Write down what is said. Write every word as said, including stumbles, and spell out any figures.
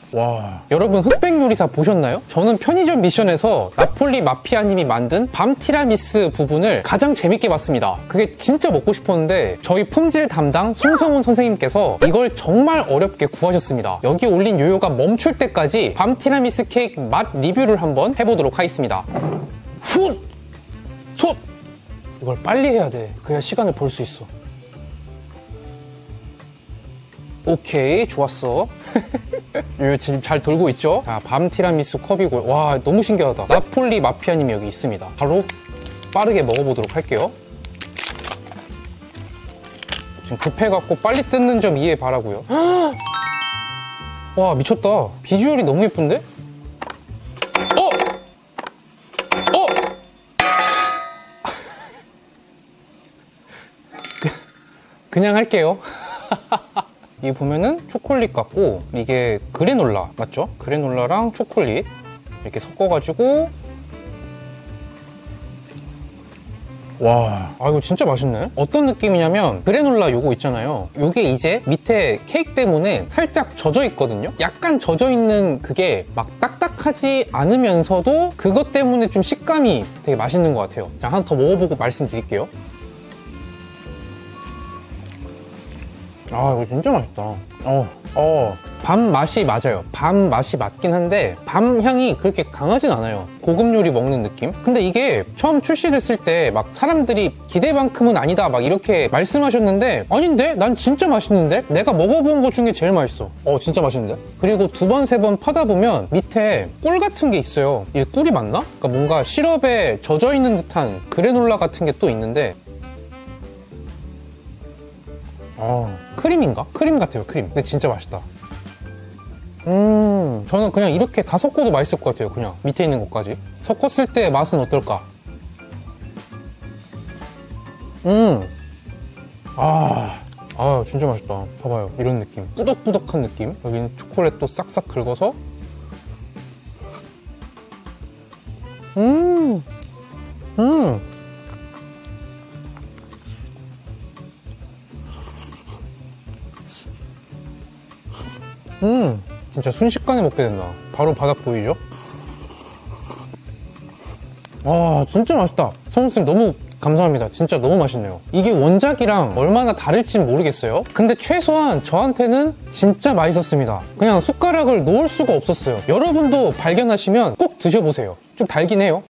와, 여러분 흑백 요리사 보셨나요? 저는 편의점 미션에서 나폴리 마피아님이 만든 밤 티라미수 부분을 가장 재밌게 봤습니다. 그게 진짜 먹고 싶었는데 저희 품질 담당 송성훈 선생님께서 이걸 정말 어렵게 구하셨습니다. 여기 올린 요요가 멈출 때까지 밤 티라미수 케이크 맛 리뷰를 한번 해보도록 하겠습니다. 훗! 톳! 이걸 빨리 해야 돼. 그래야 시간을 벌 수 있어. 오케이, 좋았어. 요요 지금 잘 돌고 있죠? 자, 밤 티라미수 컵이고요. 와, 너무 신기하다. 나폴리 마피아님이 여기 있습니다. 바로 빠르게 먹어보도록 할게요. 지금 급해갖고 빨리 뜯는 점 이해 바라고요. 와, 미쳤다. 비주얼이 너무 예쁜데? 어! 어! 그냥 할게요. 이게 보면은 초콜릿 같고 이게 그래놀라 맞죠? 그래놀라랑 초콜릿 이렇게 섞어가지고 와, 아 이거 진짜 맛있네. 어떤 느낌이냐면 그래놀라 요거 있잖아요. 요게 이제 밑에 케이크 때문에 살짝 젖어 있거든요. 약간 젖어 있는 그게 막 딱딱하지 않으면서도 그것 때문에 좀 식감이 되게 맛있는 것 같아요. 자, 하나 더 먹어보고 말씀드릴게요. 아, 이거 진짜 맛있다. 어, 어, 밤 맛이 맞아요. 밤 맛이 맞긴 한데 밤 향이 그렇게 강하진 않아요. 고급 요리 먹는 느낌? 근데 이게 처음 출시됐을 때 막 사람들이 기대만큼은 아니다 막 이렇게 말씀하셨는데 아닌데? 난 진짜 맛있는데? 내가 먹어본 것 중에 제일 맛있어. 어, 진짜 맛있는데? 그리고 두 번, 세 번 파다 보면 밑에 꿀 같은 게 있어요. 이게 꿀이 맞나? 그러니까 뭔가 시럽에 젖어 있는 듯한 그래놀라 같은 게 또 있는데 아, 크림인가? 크림 같아요, 크림. 근데 진짜 맛있다. 음, 저는 그냥 이렇게 다 섞어도 맛있을 것 같아요, 그냥. 밑에 있는 것까지. 섞었을 때 맛은 어떨까? 음, 아, 아, 진짜 맛있다. 봐봐요, 이런 느낌. 꾸덕꾸덕한 느낌. 여기는 초콜릿도 싹싹 긁어서. 음, 음. 음, 진짜 순식간에 먹게 된다. 바로 바닥 보이죠? 와, 진짜 맛있다. 성우쌤 너무 감사합니다. 진짜 너무 맛있네요. 이게 원작이랑 얼마나 다를진 모르겠어요. 근데 최소한 저한테는 진짜 맛있었습니다. 그냥 숟가락을 놓을 수가 없었어요. 여러분도 발견하시면 꼭 드셔보세요. 좀 달긴 해요.